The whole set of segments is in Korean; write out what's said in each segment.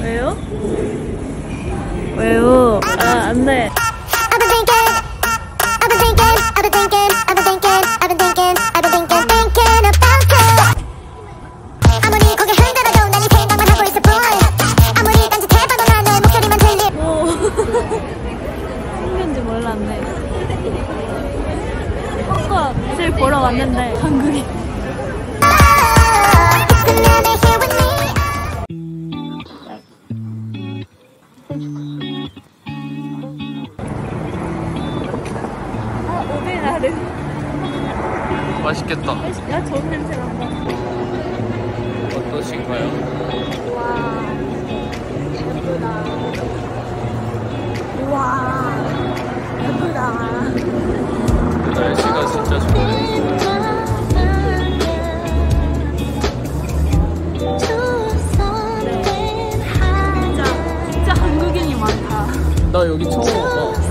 왜요? 왜요? 아, 안 돼. 생긴지 몰랐네. 헛것을 보러 왔는데 한국이. 맛있겠다. 야, 좋은 냄새 난다. 어떠신가요? 와, 예쁘다. 우와, 예쁘다. 날씨가 진짜 좋네. 진짜 한국인이 많다. 나 여기 처음 와봐.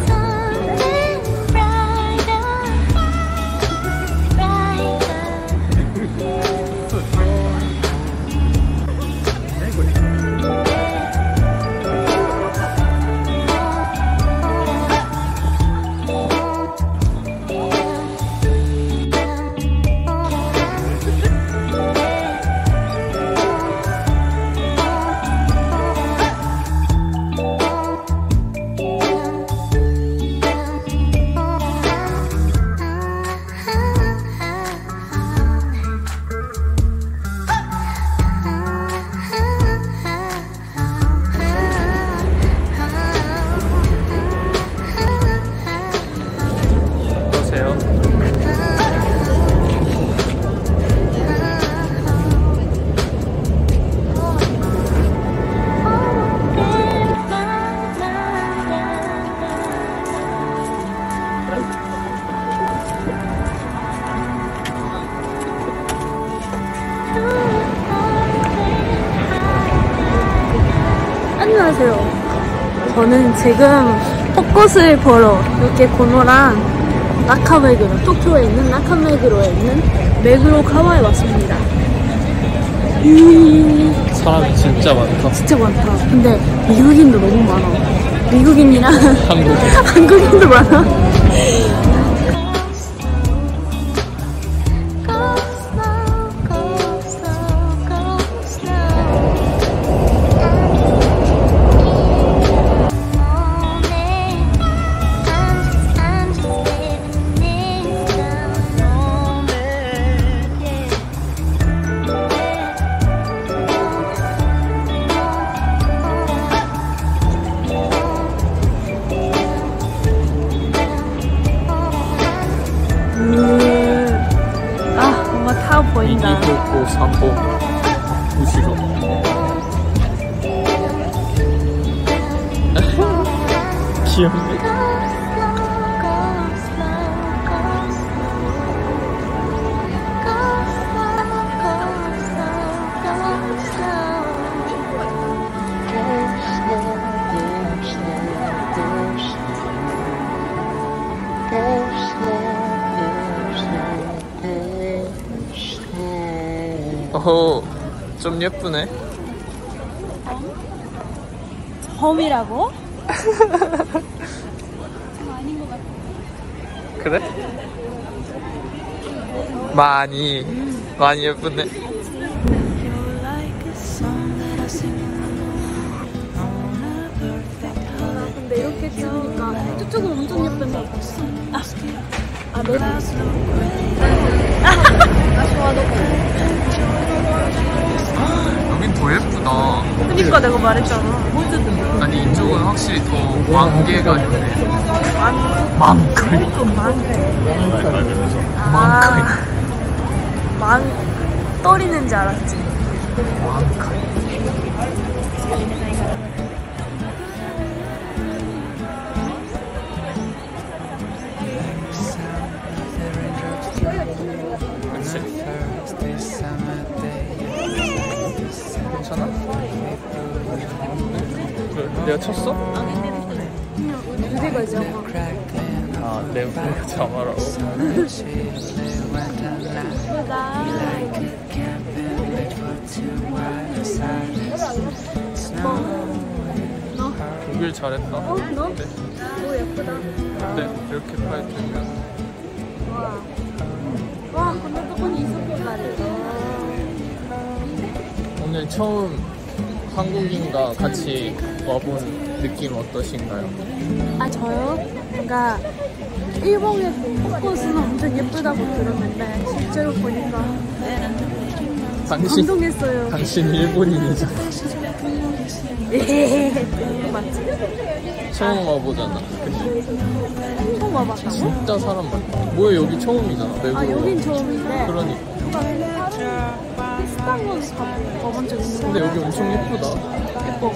안녕하세요. 저는 지금 벚꽃을 보러 이렇게 고노랑 나카메그로, 도쿄에 있는 나카메그로에 있는 메그로가와에 왔습니다. 사람 진짜 많다. 진짜 많다. 근데 미국인도 너무 많아. 미국인이랑 한국인도 많아. 아, 뭔가 타 보인다. 이기토코 3호 우시로. 귀엽네. 오, 좀 예쁘네. 섬이라고? 아닌 것 같아. 그래? 많이 예쁘네. 근데 이렇게 찍으니까 저쪽은 엄청 예쁜데. 너무. 좋아, 너무. 여긴 더 예쁘다. 그니까 내가 말했잖아. 아니 이쪽은 확실히 더 만개가 있네. 만개. 떨리는 줄 알았지. 괜찮아? 내가 쳤어? 무대가 이제 아, 내 무대가 자마라고? 예쁘다. 오길 잘했다. 어? 너? 네. 오 예쁘다. 네, 이렇게 파이트면. 와 근데 조금 이쁘게 말이야. 오늘 처음 한국인과 같이 와본 느낌 어떠신가요? 아 저요? 뭔가 일본의 꽃은 엄청 예쁘다고 들었는데 실제로 보니까 감동했어요. 당신 일본인이잖아. 맞지? 처음 와보잖아. 처음 와봤다고? 진짜 사람 많다. 뭐야, 여기 처음이잖아. 외국어. 아 여긴 처음인데 그러니까. 비슷한 건 가본 적 있는데 근데 여기 엄청 예쁘다. 예뻐.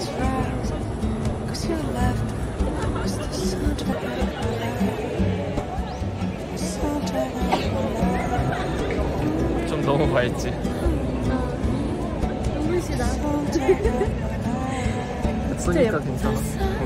좀 너무 밝지? 눈부시다. 쓰니까 괜찮아.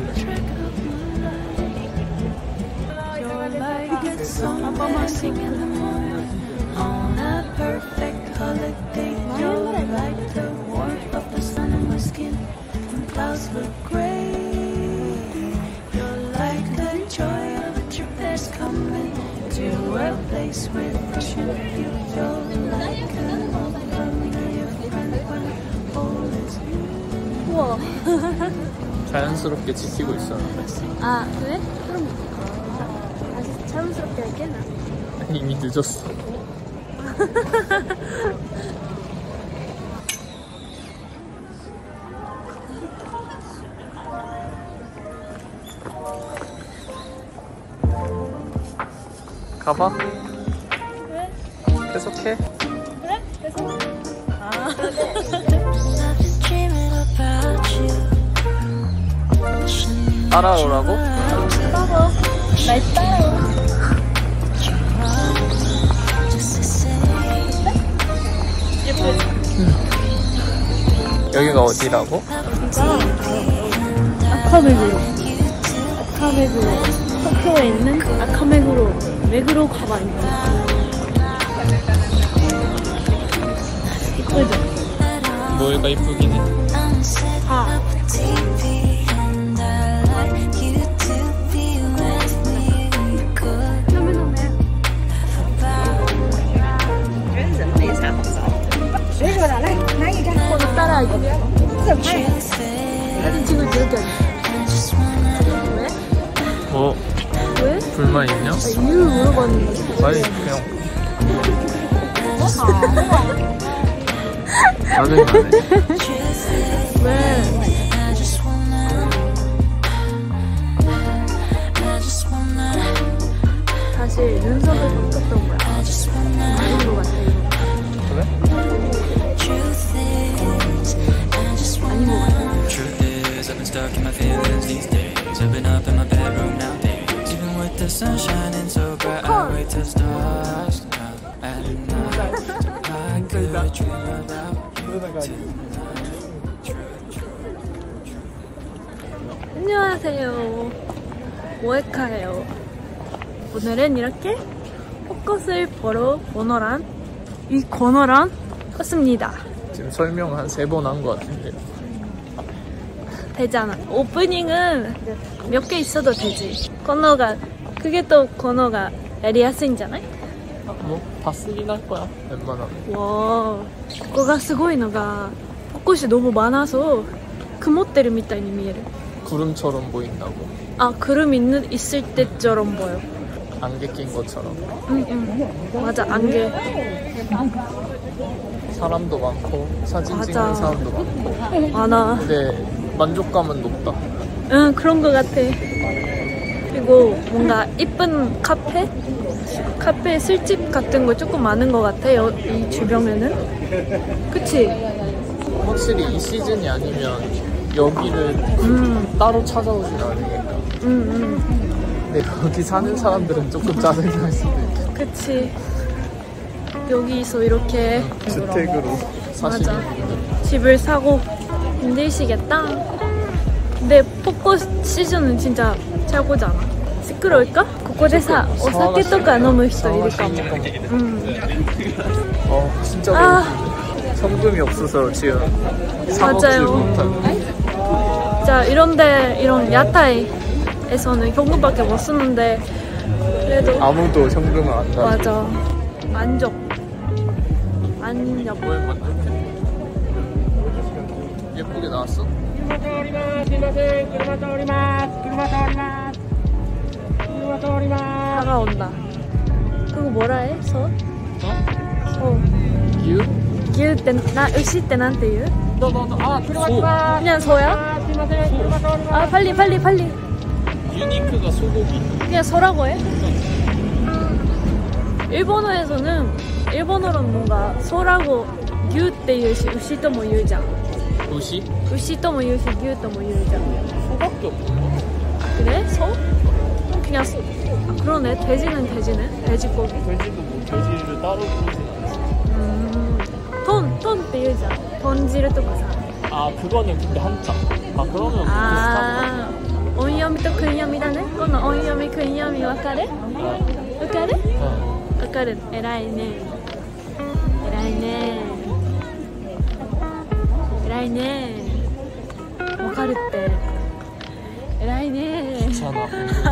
한 번만 singing on a perfect holiday. You're like the warmth of the sun on my skin when clouds look gray. You're like the joy of a trip that's coming to a place with ocean view. You're like a familiar friend when all is new. 우와. 자연스럽게 지키고 있었는데. 아 그래? 그럼 다시 자연스럽게 할게 나. 이미 늦었어. 가봐. 그래? 계속해. 그래? 그래서 아 따라오라고? 따라와. 날 따라와. 여기가 어디라고? 아카메구로. 아카메구로. 도쿄에 있는 아카메구로 메구로 가봐 있는. 이쁘죠? 뭐가 이쁘긴 해. 아. 거기 따라하기. 사진 찍을 때 이렇게 하지. 왜? 뭐 왜? 불만 있냐? 아, 이유를 물어봤는데. 아니 그냥 짜증나네. 왜? 다시 눈썹을 바꿨던 거야. 아닌 것 같아 이거. 그래? 아닌 것 같아. Truth is, I've been stuck in my feelings these days. I've been up in my bedroom nowadays. Even with the sun shining so bright, I wait till stars come out at night. I could dream about you. 안녕하세요. 모에카예요. 오늘은 이렇게 벚꽃을 보러 이 건어란 컸습니다. 지금 설명 한 3번 한 것 같은데. 되잖아. 오프닝은 몇 개 있어도 되지. 건어가 그게 또 건어가 야리야스인잖아요. 뭐 다 쓰긴 할 거야 웬만하면. 와, 그거가 すごいのが 벚꽃이 너무 많아서曇ってるみたいに見える. 구름처럼 보인다고. 아, 구름 있을 때처럼 보여. 안개 낀 것처럼. 응. 맞아, 안개. 사람도 많고 사진 맞아. 찍는 사람도 많고. 많아. 근데 만족감은 높다. 응, 그런 거 같아. 그리고 뭔가 이쁜 카페 술집 같은 거 조금 많은 것 같아요. 이 주변에는. 그치? 확실히 이 시즌이 아니면 여기를 따로 찾아오진 않으니까. 근데 여기 사는 사람들은 조금 짜증날 수도 있겠다. 그치. 여기서 이렇게 주택으로 사시는 맞아. 분들. 집을 사고 힘드시겠다. 근데 벚꽃 시즌은 진짜 최고잖아. 시끄러울까? ここでさ、お酒とか飲む人いるかも. 진짜 아. 배고픈데. 현금이 없어서 지금 사 먹지 맞아요. 못하는. 진짜 이런데 이런 야타이에서는 현금밖에 못 쓰는데 그래도 아무도 현금을 안 가. 맞아. 만족. 뭘 만족해? 예쁘게 나왔어? 다가온다. 그거 뭐라 해? 소? 소. 유? 유って나牛ってなんて言う? 그냥 소야? 아 빨리 빨리 빨리. 유니크가 소고기. 그냥 소라고 해? 일본어로는 뭔가 소라고 유って言うし牛とも言うじゃん. 도시? 牛とも言うし牛とも言うじゃん. 소밖에 없는 거. 그래? 소? 그냥 소. 아, 그러네. 돼지는 돼지고기. 돼지도 뭐 돼지를 따로 부르진 않지. 돈って言うじゃん. 돈지를とかさ. 아 그거는 근데 한자. 아 그러면 아, 온요미と訓読みだね. この音読み訓読みわかる? わかる? わかる. 偉いね. 偉いね. 偉いね. わかるって. 偉いね. 귀찮아.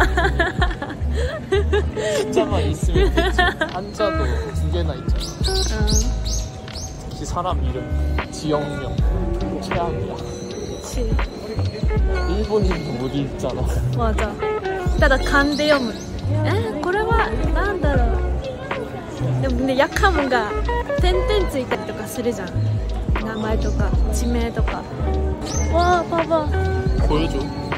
숫자만 있으면 되지. 한자도 2개나 있잖아. 특히 사람 이름, 지역명, 최악이야. 그치. 일본인도 못 읽잖아. 맞아. ただ勘で読む. これはなんだろう. でもね、やかもが点々ついたりとかするじゃん. 名前とか地名とか. 와, 봐봐. 보여줘.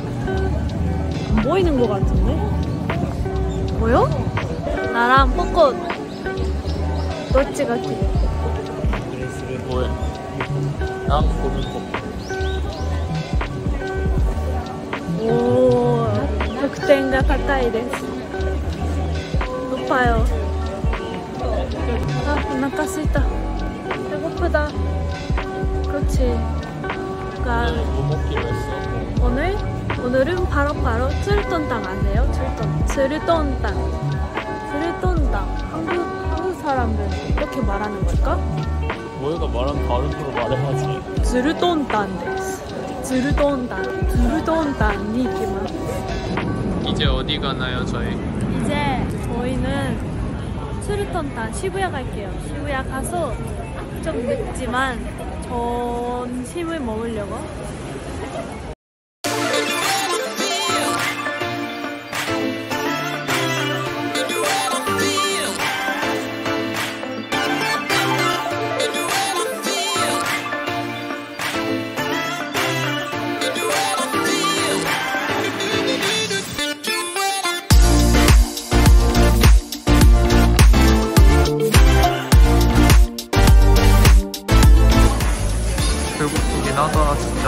안 보이는 것 같은데? 보여? 나랑 벚꽃 どっちが綺麗? 뭐해? 난 보는 거. 오, 得点が高いです. 높아요. 아, 오腹すいた. 배고프다. 그렇지. 그러니까 뭐 먹기로 했어? 오늘은 바로 츠르톤탕 아세요? 츠르톤탕. 한국 사람들 이렇게 말하는 걸까? 뭐해가 말하면 다른 걸로 말해야지. 츠르톤탕 데스. 츠르톤탕이 있지만. 이제 어디 가나요 저희? 이제 저희는 츠르톤탕 시부야 갈게요. 시부야 가서 좀 늦지만 점심을 먹으려고. 배고프긴 하다 진짜.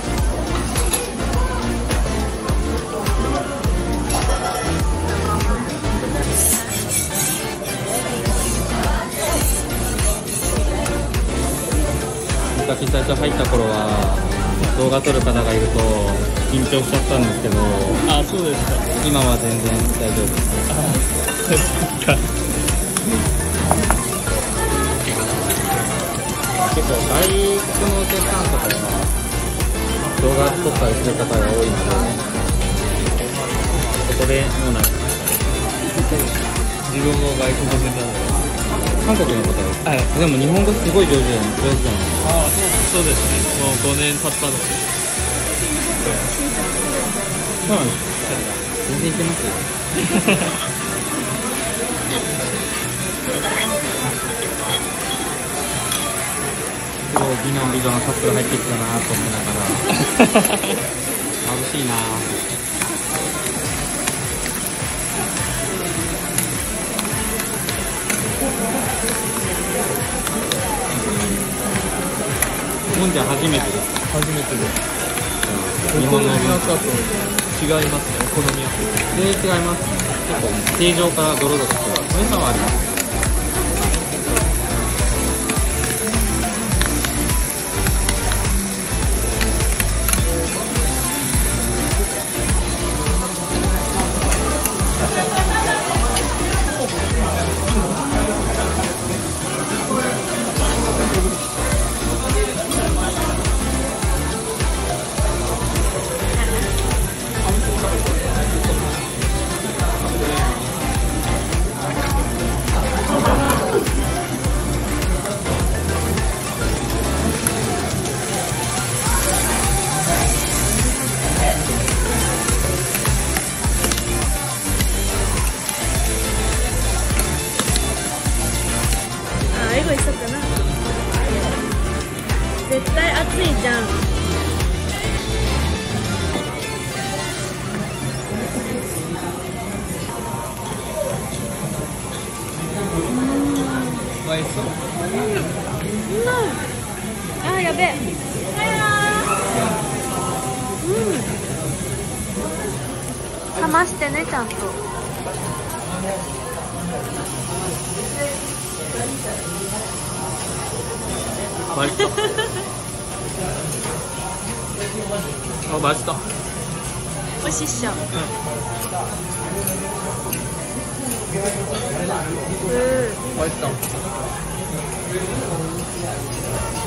昔最初入った頃は動画撮る方がいると緊張しちゃったんですけど、 あ、そうですか。 今は全然大丈夫です。結構外国のお客さんとかが動画撮ったりする方が多いので、そこでもうなんか自分も外国人なので。 韓国の方です。 はい。 でも日本語すごい上手じゃないですか。 ああ、そうですね。もう5年経ったので。 そうなんです。全然いけますよ。すごい美男美女のカップル入ってきたなと思いながら眩しいな。日本じゃ初めてです。 初めてです。 日本のお好み焼きと違いますね。お好み焼き。 全然違いますね。結構形状からドロドロと美味しさはあります。 絶対暑いじゃん。 맛있어？ あーやべえ。冷ましてねちゃんと。 맛있어。あ、맛있다。 おいしいっしょ。 맛있다。